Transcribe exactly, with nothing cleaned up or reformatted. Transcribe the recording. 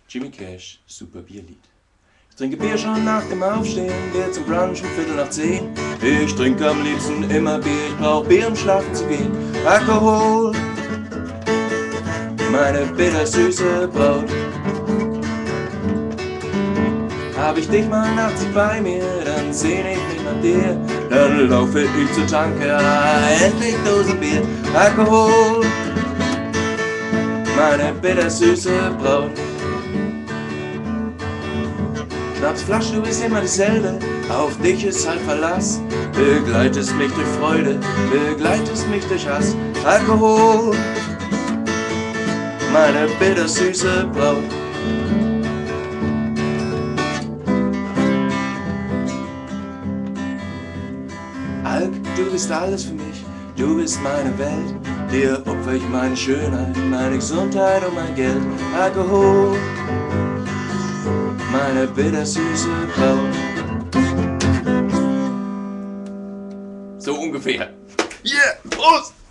Jimmy Cash, super Bierlied. Ich trinke Bier schon nach dem Aufstehen, Bier zum Brunch um Viertel nach zehn. Ich trinke am liebsten immer Bier, ich brauch Bier, um schlafen zu gehen. Alkohol, meine bittersüße Braut. Hab ich dich mal nachts bei mir, dann seh ich mich nach dir. Dann laufe ich zur Tanke, endlich Dose Bier. Alkohol, meine bittersüße Braut. Schnapsflasche, du bist immer dieselbe, auf dich ist halt Verlass. Begleitest mich durch Freude, begleitest mich durch Hass. Alkohol, meine bittersüße Braut. Alk, du bist alles für mich, du bist meine Welt. Dir opfer ich meine Schönheit, meine Gesundheit und mein Geld. Alkohol, meine bittersüße Braut. So ungefähr. Yeah, Prost!